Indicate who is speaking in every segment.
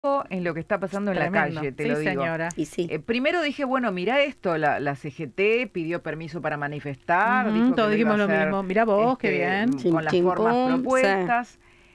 Speaker 1: en lo que está pasando en la
Speaker 2: Tremendo.
Speaker 1: calle, te
Speaker 2: Sí,
Speaker 1: lo digo.
Speaker 2: señora.
Speaker 3: Y sí.
Speaker 1: Primero dije, bueno, mira esto, la CGT pidió permiso para manifestar, dijo que
Speaker 2: Todos
Speaker 1: lo iba
Speaker 2: dijimos
Speaker 1: a
Speaker 2: lo
Speaker 1: hacer,
Speaker 2: mismo. Mirá vos, qué bien.
Speaker 3: Chim,
Speaker 1: con las
Speaker 3: chim,
Speaker 1: formas
Speaker 3: pum,
Speaker 1: propuestas.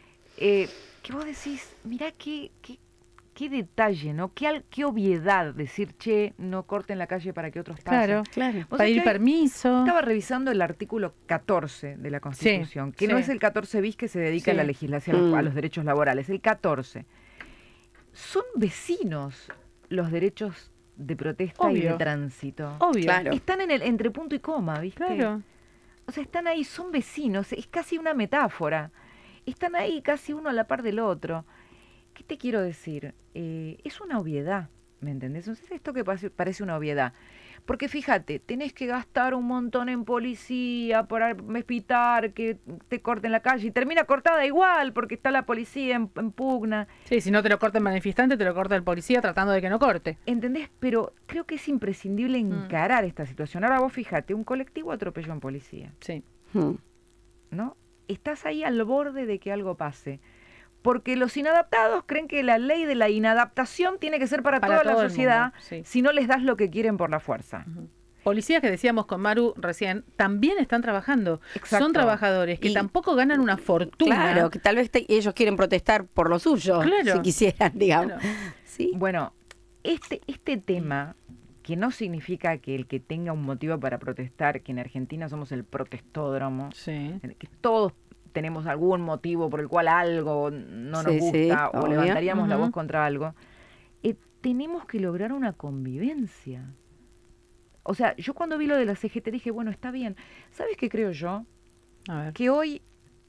Speaker 1: Que vos decís, mirá qué detalle, ¿no? Qué obviedad decir, che, no corten la calle para que otros pasen.
Speaker 2: Claro,
Speaker 3: Claro.
Speaker 1: Vos sabés
Speaker 2: pedir
Speaker 1: que hoy
Speaker 2: permiso.
Speaker 1: estaba revisando el artículo 14 de la Constitución, que no
Speaker 2: sí.
Speaker 1: es el 14 bis que se dedica a la
Speaker 2: Sí.
Speaker 1: legislación, a los derechos laborales, el 14. Son vecinos los derechos de protesta y de
Speaker 2: Obvio.
Speaker 1: tránsito.
Speaker 2: Obvio.
Speaker 3: Claro.
Speaker 1: Están en el entre punto y coma, ¿viste?
Speaker 2: Claro.
Speaker 1: O sea, están ahí, son vecinos, es casi una metáfora. Están ahí casi uno a la par del otro. ¿Qué te quiero decir? Es una obviedad, ¿me entendés? Entonces, esto que parece una obviedad. Porque fíjate, tenés que gastar un montón en policía para evitar que te corten la calle y termina cortada igual porque está la policía en pugna.
Speaker 2: Sí, si no te lo corta el manifestante, te lo corta el policía tratando de que no corte.
Speaker 1: ¿Entendés? Pero creo que es imprescindible encarar esta situación. Ahora vos fíjate, un colectivo atropelló a un policía,
Speaker 2: Sí.
Speaker 1: ¿no? Estás ahí al borde de que algo pase. Porque los inadaptados creen que la ley de la inadaptación tiene que ser para toda la
Speaker 2: todo el
Speaker 1: sociedad
Speaker 2: mundo, sí.
Speaker 1: si no les das lo que quieren por la fuerza.
Speaker 2: Policías que decíamos con Maru recién, también están trabajando.
Speaker 1: Exacto.
Speaker 2: Son trabajadores que
Speaker 3: Y-
Speaker 2: tampoco ganan una fortuna.
Speaker 3: Claro, que tal vez ellos quieren protestar por lo suyo,
Speaker 2: Claro.
Speaker 3: si quisieran, digamos.
Speaker 2: Claro.
Speaker 3: Sí.
Speaker 1: Bueno, este tema, que no significa que el que tenga un motivo para protestar, que en Argentina somos el protestódromo,
Speaker 2: Sí.
Speaker 1: que todos tenemos algún motivo por el cual algo no nos
Speaker 3: Sí, sí,
Speaker 1: gusta o
Speaker 3: obvio.
Speaker 1: levantaríamos la
Speaker 2: Ujú.
Speaker 1: voz contra algo, tenemos que lograr una convivencia. O sea, yo cuando vi lo de la CGT dije, bueno, está bien. ¿Sabes qué creo yo?
Speaker 2: A ver.
Speaker 1: Que hoy,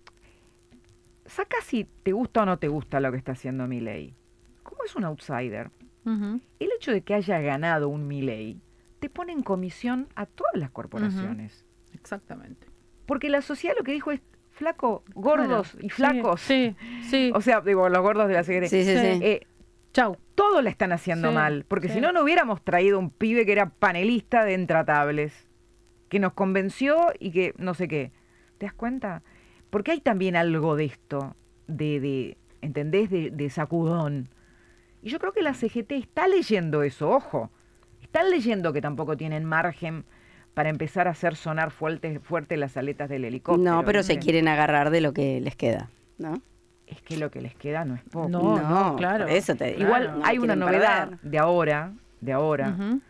Speaker 1: saca si te gusta o no te gusta lo que está haciendo Milei. Como es un outsider,
Speaker 2: Ujú.
Speaker 1: el hecho de que haya ganado un Milei te pone en comisión a todas las corporaciones.
Speaker 2: Exactamente.
Speaker 1: Porque la sociedad lo que dijo es, flaco, gordos
Speaker 2: Claro.
Speaker 1: y flacos.
Speaker 2: Sí, sí.
Speaker 1: O sea, digo, los gordos de la CGT.
Speaker 3: Sí, sí, sí.
Speaker 2: Chau.
Speaker 1: Todo la están haciendo
Speaker 2: Sí,
Speaker 1: mal. Porque
Speaker 2: sí.
Speaker 1: si no, no hubiéramos traído un pibe que era panelista de Intratables. Que nos convenció y que no sé qué. ¿Te das cuenta? Porque hay también algo de esto, ¿entendés? De sacudón. Y yo creo que la CGT está leyendo eso, ojo. Están leyendo que tampoco tienen margen para empezar a hacer sonar fuerte las aletas del helicóptero.
Speaker 3: No, pero se
Speaker 1: ¿viste?
Speaker 3: quieren agarrar de lo que les queda, ¿no?
Speaker 1: Es que lo que les queda no es poco.
Speaker 2: No, claro.
Speaker 3: Por eso te digo.
Speaker 1: Igual
Speaker 3: no
Speaker 1: hay una
Speaker 3: quieren
Speaker 1: novedad
Speaker 3: perder.
Speaker 1: de ahora.
Speaker 2: Ujú.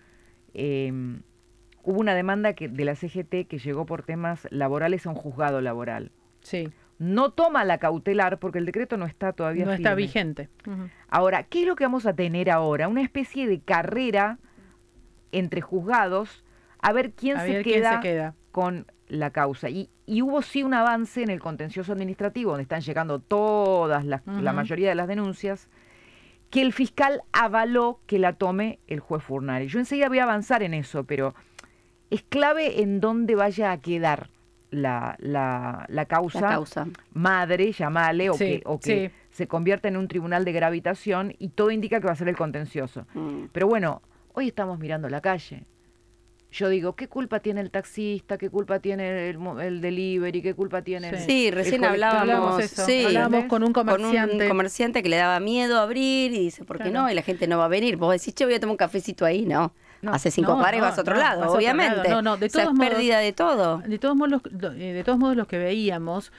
Speaker 1: Hubo una demanda de la CGT que llegó por temas laborales a un juzgado laboral.
Speaker 2: Sí.
Speaker 1: No toma la cautelar porque el decreto no está todavía
Speaker 2: No está
Speaker 1: firme.
Speaker 2: vigente. Ujú.
Speaker 1: Ahora, ¿qué es lo que vamos a tener ahora? Una especie de carrera entre juzgados a ver quién,
Speaker 2: A
Speaker 1: se,
Speaker 2: ver quién
Speaker 1: queda
Speaker 2: se queda.
Speaker 1: con la causa. Y hubo sí un avance en el contencioso administrativo, donde están llegando todas la
Speaker 2: Ujú.
Speaker 1: mayoría de las denuncias, que el fiscal avaló que la tome el juez Furnari. Yo enseguida voy a avanzar en eso, pero es clave en dónde vaya a quedar la causa,
Speaker 3: La causa.
Speaker 1: madre, llamale,
Speaker 2: Sí,
Speaker 1: o que
Speaker 2: sí.
Speaker 1: se convierta en un tribunal de gravitación, y todo indica que va a ser el contencioso.
Speaker 3: Mm.
Speaker 1: Pero bueno, hoy estamos mirando la calle. Yo digo, ¿qué culpa tiene el taxista? ¿Qué culpa tiene el delivery? ¿Qué culpa tiene
Speaker 3: Sí, recién
Speaker 1: el colectivo?
Speaker 3: hablábamos,
Speaker 2: eso.
Speaker 3: sí,
Speaker 2: Hablábamos con un comerciante.
Speaker 3: Con un comerciante que le daba miedo abrir y dice, ¿por qué
Speaker 2: Claro.
Speaker 3: no? Y la gente no va a venir. Vos decís, che, voy a tomar un cafecito ahí, no.
Speaker 1: No,
Speaker 3: Hace 5
Speaker 2: no,
Speaker 3: cuadras y
Speaker 2: no,
Speaker 3: vas a otro
Speaker 2: no,
Speaker 3: lado,
Speaker 2: vas a otro
Speaker 3: obviamente.
Speaker 2: lado. No, de
Speaker 3: O sea,
Speaker 2: todos
Speaker 3: es
Speaker 2: modos-
Speaker 3: pérdida de todo.
Speaker 2: De todos modos, los que veíamos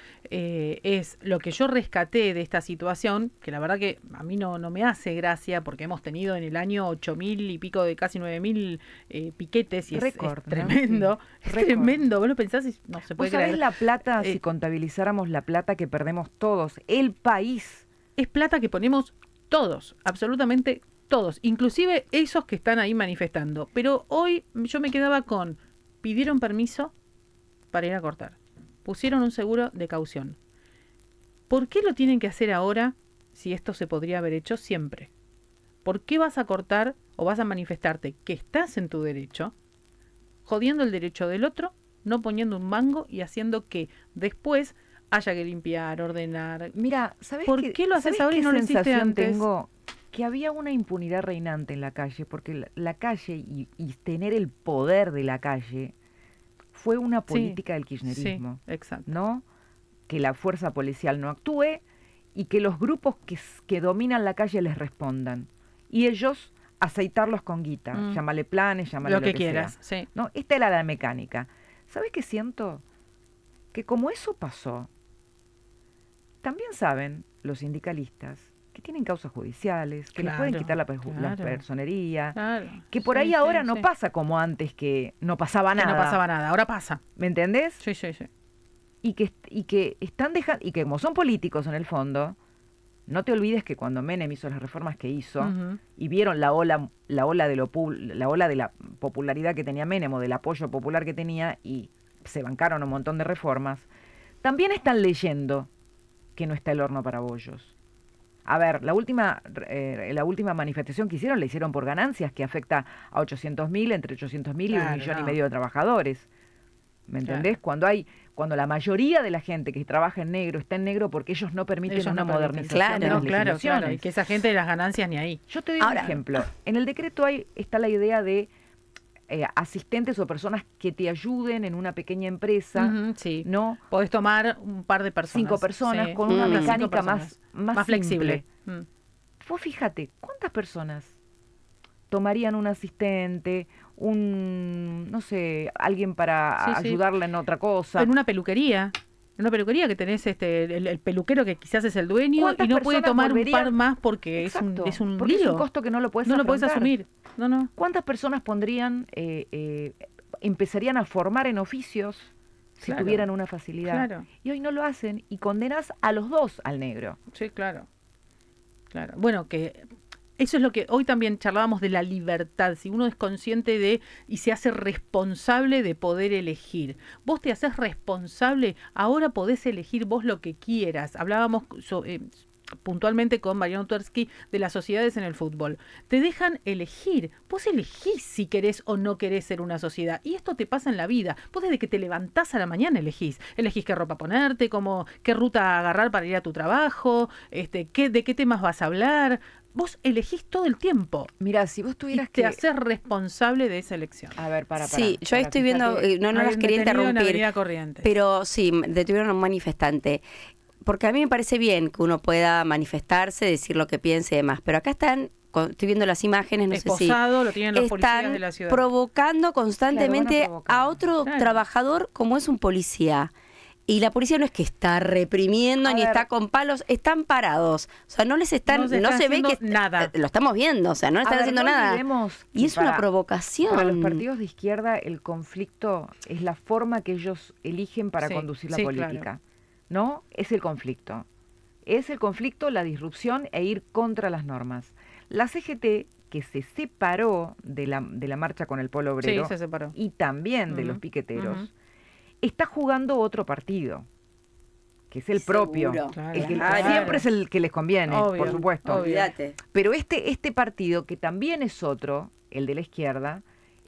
Speaker 2: es lo que yo rescaté de esta situación, que la verdad que a mí no me hace gracia, porque hemos tenido en el año 8.000 y pico de casi 9.000 piquetes, y es
Speaker 1: Récord, ¿no?
Speaker 2: tremendo,
Speaker 1: Sí,
Speaker 2: es
Speaker 1: récord.
Speaker 2: tremendo. Vos lo pensás y no se
Speaker 1: ¿Vos
Speaker 2: puede
Speaker 1: sabés
Speaker 2: creer.
Speaker 1: la plata, si
Speaker 2: Eh,
Speaker 1: contabilizáramos la plata que perdemos todos? El país.
Speaker 2: Es plata que ponemos todos, absolutamente todos, inclusive esos que están ahí manifestando. Pero hoy yo me quedaba con, pidieron permiso para ir a cortar, pusieron un seguro de caución. ¿Por qué lo tienen que hacer ahora si esto se podría haber hecho siempre? ¿Por qué vas a cortar o vas a manifestarte que estás en tu derecho, jodiendo el derecho del otro, no poniendo un mango y haciendo que después haya que limpiar, ordenar?
Speaker 1: Mira, ¿sabés
Speaker 2: ¿Por qué lo haces
Speaker 1: sabés
Speaker 2: ahora y
Speaker 1: qué
Speaker 2: no lo hiciste
Speaker 1: sensación
Speaker 2: antes?
Speaker 1: tengo? Que había una impunidad reinante en la calle, porque la calle y tener el poder de la calle fue una
Speaker 2: Sí,
Speaker 1: política del kirchnerismo,
Speaker 2: Sí, exacto.
Speaker 1: ¿no? Que la fuerza policial no actúe y que los grupos que dominan la calle les respondan. Y ellos aceitarlos con guita, llámale planes, llámale
Speaker 2: lo que quieras,
Speaker 1: sea.
Speaker 2: sí.
Speaker 1: ¿No? Esta era la mecánica. ¿Sabes qué siento? Que como eso pasó, también saben los sindicalistas que tienen causas judiciales, que les pueden quitar la personería, que por ahí ahora no pasa como antes, que no pasaba nada.
Speaker 2: Que no pasaba nada, ahora pasa.
Speaker 1: ¿Me entendés?
Speaker 2: Sí, sí, sí.
Speaker 1: Y que están dejando, y que como son políticos en el fondo, no te olvides que cuando Menem hizo las reformas que hizo y vieron la ola de la popularidad que tenía Menem, o del apoyo popular que tenía, y se bancaron un montón de reformas, también están leyendo que no está el horno para bollos. A ver, la última manifestación que hicieron, la hicieron por ganancias, que afecta a 800.000, entre 800.000 y 1,5 millones de trabajadores. ¿Me entendés?
Speaker 2: Claro.
Speaker 1: Cuando la mayoría de la gente que trabaja en negro está en negro porque ellos no permiten una modernización de las legislaciones.
Speaker 2: Claro, y que esa gente de las ganancias ni ahí.
Speaker 1: Yo te doy un ejemplo. En el decreto está la idea de asistentes o personas que te ayuden en una pequeña empresa,
Speaker 2: sí.
Speaker 1: ¿no?
Speaker 2: Podés tomar un par de personas.
Speaker 1: 5 personas,
Speaker 2: sí.
Speaker 1: con una mecánica más
Speaker 2: flexible.
Speaker 1: Vos fíjate, ¿cuántas personas tomarían un asistente, no sé, alguien para ayudarla en otra cosa?
Speaker 2: En una peluquería. En una peluquería que tenés el peluquero que quizás es el dueño y no puede tomar un par más porque es un
Speaker 1: porque
Speaker 2: lío.
Speaker 1: Es un costo que no lo puedes
Speaker 2: No lo puedes asumir. No.
Speaker 1: ¿Cuántas personas empezarían a formar en oficios si tuvieran una facilidad?
Speaker 2: Claro.
Speaker 1: Y hoy no lo hacen y condenas a los dos al negro.
Speaker 2: Sí, claro. Bueno, que eso es lo que hoy también charlábamos de la libertad. Si uno es consciente y se hace responsable de poder elegir. Vos te haces responsable, ahora podés elegir vos lo que quieras. Hablábamos puntualmente con Mariano Tversky de las sociedades en el fútbol. Te dejan elegir. Vos elegís si querés o no querés ser una sociedad. Y esto te pasa en la vida. Vos desde que te levantás a la mañana elegís. Elegís qué ropa ponerte, qué ruta agarrar para ir a tu trabajo, de qué temas vas a hablar. Vos elegís todo el tiempo.
Speaker 1: Mira, si vos tuvieras
Speaker 2: te haces responsable de esa elección.
Speaker 1: A ver,
Speaker 3: Sí, yo ahí estoy viendo, no las quería interrumpir, pero sí, detuvieron a un manifestante. Porque a mí me parece bien que uno pueda manifestarse, decir lo que piense y demás, pero acá estoy viendo las imágenes, no sé si
Speaker 2: lo tienen los policías de la ciudad.
Speaker 3: Provocando constantemente a otro trabajador como es un policía. Y la policía no es que está reprimiendo ni está con palos, están parados. O sea, no se ve que
Speaker 2: nada.
Speaker 3: Lo estamos viendo, o sea, no están haciendo nada. Y es una provocación.
Speaker 1: Para los partidos de izquierda el conflicto es la forma que ellos eligen para conducir la política. Claro. ¿No? Es el conflicto. Es el conflicto, la disrupción e ir contra las normas. La CGT, que se separó de la marcha con el Polo Obrero
Speaker 2: se separó.
Speaker 1: Y también de los piqueteros, está jugando otro partido, que es el propio.
Speaker 3: Claro.
Speaker 1: El que siempre es el que les conviene,
Speaker 2: obvio,
Speaker 1: por supuesto.
Speaker 3: Olvídate.
Speaker 1: Pero este partido, que también es otro, el de la izquierda,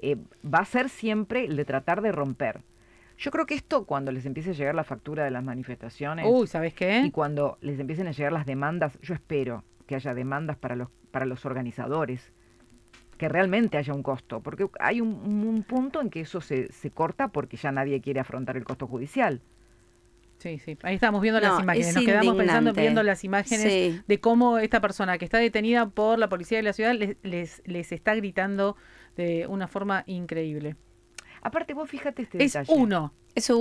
Speaker 1: va a ser siempre el de tratar de romper. Yo creo que esto, cuando les empiece a llegar la factura de las manifestaciones,
Speaker 2: ¿sabes qué?
Speaker 1: Y cuando les empiecen a llegar las demandas, yo espero que haya demandas para los organizadores, que realmente haya un costo, porque hay un punto en que eso se corta porque ya nadie quiere afrontar el costo judicial.
Speaker 2: Sí, ahí estamos viendo las imágenes, nos quedamos pensando viendo las imágenes de cómo esta persona que está detenida por la policía de la ciudad les está gritando de una forma increíble.
Speaker 1: Aparte, vos fíjate detalle.
Speaker 3: Es uno.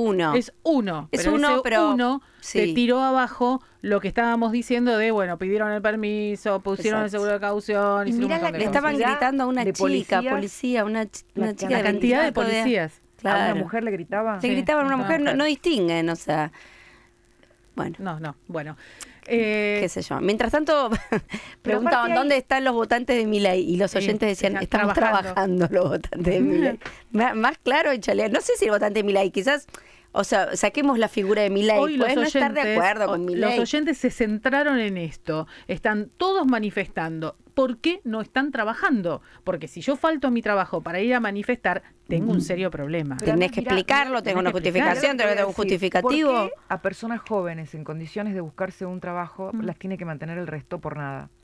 Speaker 3: Pero
Speaker 2: te tiró abajo lo que estábamos diciendo de, pidieron el permiso, pusieron el seguro de caución.
Speaker 3: Y mirá, le estaban gritando a una chica, policía, una chica de
Speaker 2: la cantidad de policías.
Speaker 1: Claro. ¿A una mujer le gritaban?
Speaker 3: Le gritaban a una mujer, no distinguen, o sea...
Speaker 2: Bueno.
Speaker 3: Qué sé yo. Mientras tanto, preguntaban dónde están los votantes de Milei y los oyentes decían, estamos trabajando los votantes de Milei. Más claro, échale. No sé si el votante de Milei, quizás, o sea, saquemos la figura de Milei. Puedes no estar de acuerdo con Milei.
Speaker 2: Los oyentes se centraron en esto. Están todos manifestando. ¿Por qué no están trabajando? Porque si yo falto a mi trabajo para ir a manifestar, tengo un serio problema.
Speaker 3: Tenés que explicarlo, tengo una justificación, tengo un justificativo.
Speaker 1: ¿Por qué a personas jóvenes en condiciones de buscarse un trabajo las tiene que mantener el resto por nada?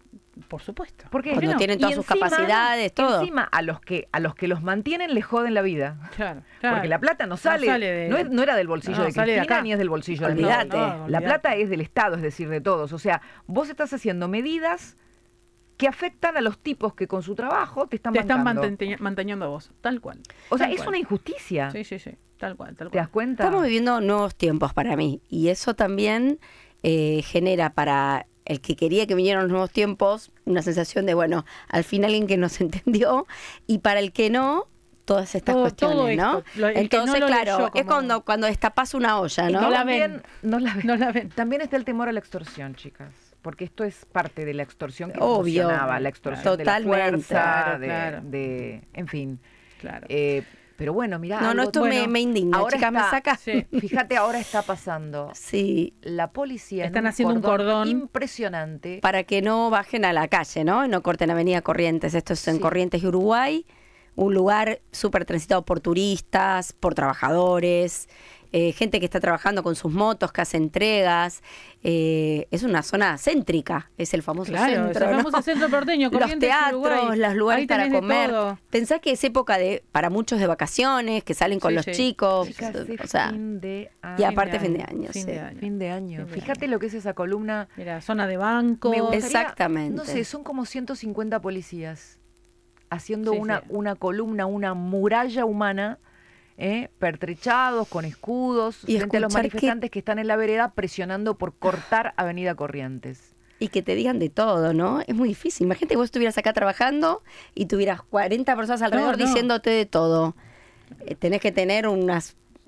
Speaker 2: Por supuesto.
Speaker 1: Porque
Speaker 3: Cuando tienen todas sus capacidades, todo.
Speaker 1: Encima, a los que los mantienen les joden la vida.
Speaker 2: Claro.
Speaker 1: Porque la plata no sale, no era del bolsillo de Cristina ni es del bolsillo de
Speaker 3: Olvídate.
Speaker 1: Milei. La plata es del Estado, es decir, de todos. O sea, vos estás haciendo medidas que afectan a los tipos que con su trabajo te están
Speaker 2: manteniendo a vos, tal cual.
Speaker 1: O sea,
Speaker 2: tal
Speaker 1: es
Speaker 2: cual.
Speaker 1: una injusticia.
Speaker 2: Sí, tal cual.
Speaker 1: ¿Te das cuenta?
Speaker 3: Estamos viviendo nuevos tiempos para mí y eso también genera para el que quería que vinieran los nuevos tiempos una sensación de, bueno, al fin alguien que nos entendió, y para el que no, todas estas cuestiones, ¿no? Entonces, claro, es cuando destapas una olla, ¿no?
Speaker 1: No la ven. También está el temor a la extorsión, chicas. Porque esto es parte de la extorsión que funcionaba, la extorsión
Speaker 3: totalmente,
Speaker 1: de la fuerza,
Speaker 2: claro.
Speaker 1: en fin.
Speaker 2: Claro.
Speaker 1: Pero bueno, mirá.
Speaker 3: Esto me indigna,
Speaker 1: ahora
Speaker 3: chicas, me saca.
Speaker 1: Sí. Fíjate, ahora está pasando.
Speaker 3: Sí.
Speaker 1: La policía
Speaker 2: están haciendo un cordón
Speaker 1: impresionante.
Speaker 3: Para que no bajen a la calle, ¿no? Y no corten Avenida Corrientes. Esto es en Corrientes y Uruguay. Un lugar súper transitado por turistas, por trabajadores, gente que está trabajando con sus motos, que hace entregas. Es una zona céntrica, es el famoso centro.
Speaker 2: Es el famoso centro porteño, Corrientes,
Speaker 3: los teatros,
Speaker 2: Uruguay.
Speaker 3: los lugares para comer. Pensá que es época para muchos de vacaciones, que salen con los chicos.
Speaker 1: Chicas,
Speaker 3: o sea,
Speaker 1: fin de año.
Speaker 3: Y aparte fin de año.
Speaker 1: Fíjate lo que es esa columna.
Speaker 2: Mira, zona de banco.
Speaker 3: Exactamente.
Speaker 1: No sé, son como 150 policías haciendo una columna, una muralla humana, pertrechados, con escudos,
Speaker 3: y
Speaker 1: frente a los manifestantes que están en la vereda presionando por cortar Avenida Corrientes.
Speaker 3: Y que te digan de todo, ¿no? Es muy difícil. Imagínate que vos estuvieras acá trabajando y tuvieras 40 personas alrededor diciéndote de todo. Tenés que tener una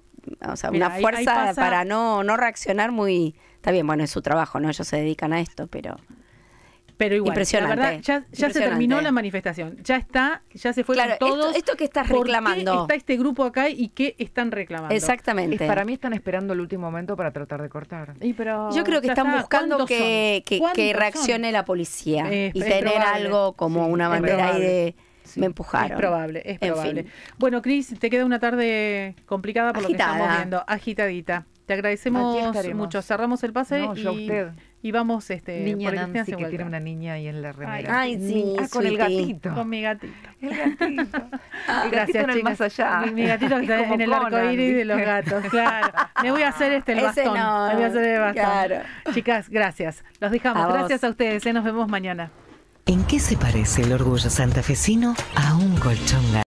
Speaker 3: fuerza para no reaccionar muy... Está bien, bueno, es su trabajo, ¿no? Ellos se dedican a esto, pero
Speaker 2: igual,
Speaker 3: impresionante,
Speaker 2: la verdad, ya se terminó la manifestación. Ya se fueron todos.
Speaker 3: Esto que estás reclamando.
Speaker 2: ¿Por qué está este grupo acá y qué están reclamando?
Speaker 3: Exactamente.
Speaker 1: Para mí están esperando el último momento para tratar de cortar.
Speaker 3: Yo creo que están buscando que reaccione la policía y tener algo como una bandera ahí de... Me empujaron.
Speaker 2: Es probable. Bueno, Cris, te queda una tarde complicada por lo que estamos viendo. Agitadita. Te agradecemos mucho. Cerramos el pase y vamos
Speaker 1: niña Nancy, que tiene una niña ahí en la remera.
Speaker 3: Ay, sí,
Speaker 1: con el gatito.
Speaker 2: Con mi gatito.
Speaker 1: El gatito.
Speaker 2: Gracias,
Speaker 1: en el más allá.
Speaker 2: Mi gatito que está en el arcoíris de los gatos. Claro. Me voy a hacer el bastón. Me voy a hacer el bastón.
Speaker 3: Claro.
Speaker 2: Chicas, gracias. Los dejamos. Gracias a ustedes. Nos vemos mañana.
Speaker 4: ¿En qué se parece el orgullo santafesino a un colchón?